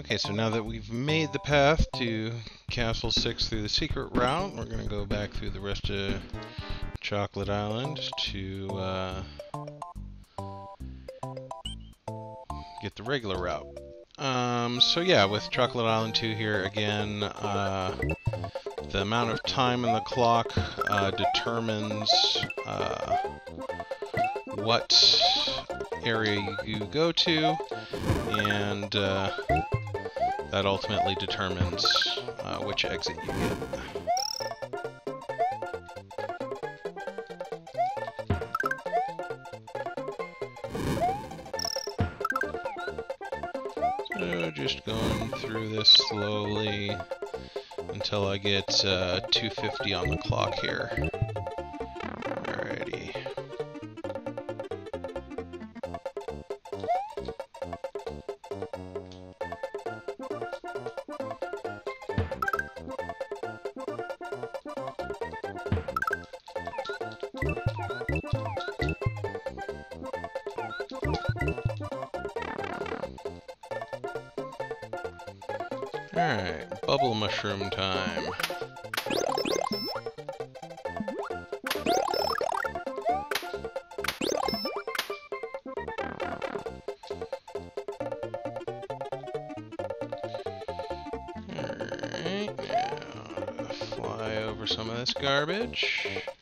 Okay, so now that we've made the path to Castle 6 through the secret route, we're going to go back through the rest of Chocolate Island to get the regular route. So yeah, with Chocolate Island 2 here, again, the amount of time in the clock determines what area you go to, and that ultimately determines which exit you get. So just going through this slowly until I get 250 on the clock here. Alrighty. Alright, bubble mushroom time. Alright, now fly over some of this garbage.